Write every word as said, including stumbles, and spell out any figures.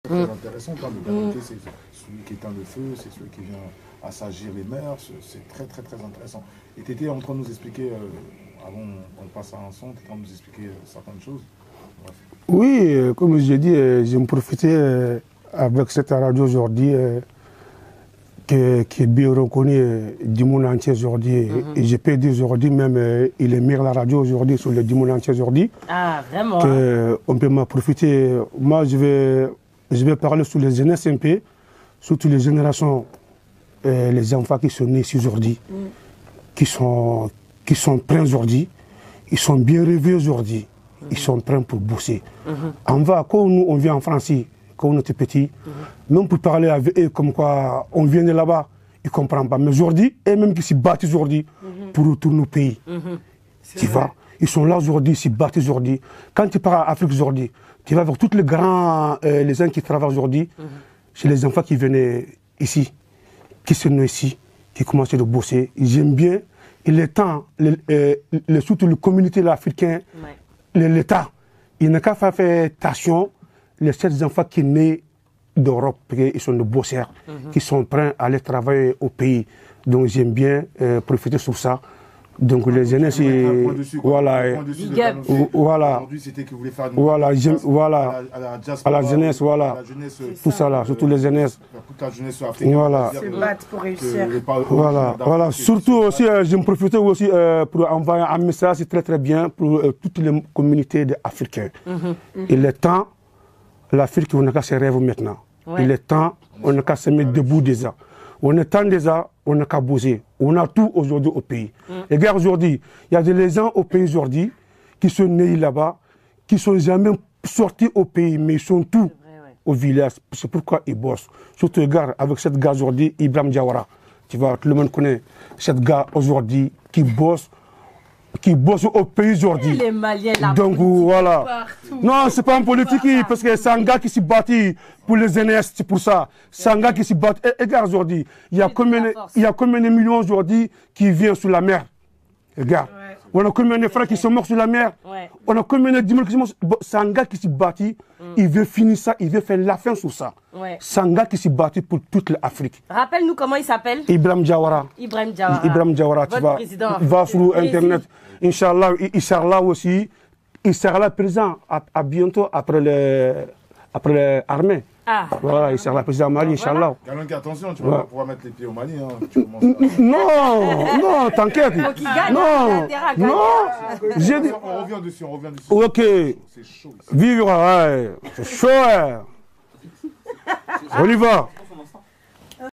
C'est très intéressant quand le Garantier, c'est celui qui éteint le feu, c'est celui qui vient assagir les mers, c'est très très très intéressant. Et tu étais en train de nous expliquer, euh, avant qu'on passe à un son, tu étais en train de nous expliquer euh, certaines choses. Bref. Oui, euh, comme j'ai dit, euh, je me profitais euh, avec cette radio aujourd'hui, euh, que, qui est bien reconnue euh, du monde entier aujourd'hui. Mm-hmm. Et je peux dire aujourd'hui, même, euh, il est meilleur la radio aujourd'hui sur le du monde entier aujourd'hui. Ah, vraiment que, euh, on peut m'en profiter. Moi, je vais, je vais parler sur les jeunesses un peu, surtout les générations, euh, les enfants qui sont nés ici aujourd'hui, mm. qui, sont, qui sont prêts aujourd'hui, ils sont bien rêvés aujourd'hui. Ils sont prêts pour bosser. Mm-hmm. On va, quand nous, on vient en France, quand on était petit, mm-hmm. même pour parler avec eux, comme quoi on vient de là-bas, ils ne comprennent pas. Mais aujourd'hui, eux-mêmes qui se battent aujourd'hui mm-hmm. pour retourner au pays. Mm-hmm. Tu vois, ils sont là aujourd'hui, ils se battent aujourd'hui. Quand tu pars en Afrique aujourd'hui, tu vas voir tous les grands, euh, les gens qui travaillent aujourd'hui, mm-hmm. chez les enfants qui venaient ici, qui sont nés ici, qui commencent à bosser. J'aime bien. Il est temps, le, euh, le, surtout les communautés africaines, ouais. l'État, il n'a qu'à faire attention, les sept enfants qui sont nés d'Europe, ils sont des bosseurs, mm-hmm. qui sont prêts à aller travailler au pays. Donc j'aime bien euh, profiter sur ça. Donc les jeunes, voilà, voilà, aujourd'hui c'était que vous voulez faire une voilà, voilà, à la, à la, à la jeunesse, voilà, à la jeunesse, tout ça là, surtout les jeunesses, toute la jeunesse africaine, voilà, se battre pour réussir, voilà, voilà, surtout aussi, euh, je me profite aussi euh, pour envoyer un message très très bien pour euh, toutes les communautés africaines. Mm-hmm. Il est temps, l'Afrique, on n'a qu'à se rêver maintenant. Ouais. Il est temps, on n'a qu'à se mettre debout déjà. On est temps déjà, on n'a qu'à bosser. On a tout aujourd'hui au pays. Mm. Et regarde aujourd'hui, il y a des gens au pays aujourd'hui qui sont nés là-bas, qui ne sont jamais sortis au pays, mais ils sont tous vrai, ouais. au village. C'est pourquoi ils bossent. Surtout, regarde, avec cette gars aujourd'hui, Ibrahim Diawara. Tu vois, tout le monde connaît cette gars aujourd'hui qui bosse, qui bosse au pays aujourd'hui. Les Maliens, la donc voilà. Partout. Non, c'est pas en politique, partout. Parce que c'est un gars qui s'est battu pour les jeunesses, c'est pour ça. C'est un gars qui s'est battu. Et regarde aujourd'hui, il y a combien, il y a combien de millions aujourd'hui qui viennent sur la mer. Regarde. Ouais. On a combien de frères qui sont morts sur la mer. Ouais. On a combien de dimanches qui sont morts. C'est un gars qui s'est battu. Mm. Il veut finir ça, il veut faire la fin sur ça. Ouais. C'est un gars qui s'est battu pour toute l'Afrique. Rappelle-nous comment il s'appelle. Ibrahim Diawara. Ibrahim Diawara. Ibrahim Diawara, tu vas. Va sur Internet. Inch'Allah, il sera là aussi. Il sera là présent à, à bientôt après l'armée. Ah. Voilà, il sera là présent au Mali, Inch'Allah. Galonque, attention, tu vas ouais. pas pouvoir mettre les pieds au Mali. Hein. Tu à... Non, non, t'inquiète. Non, non. Dit... On revient dessus, on revient dessus. Ok. C'est chaud. Vivre, ouais. C'est chaud. Ouais. On y va.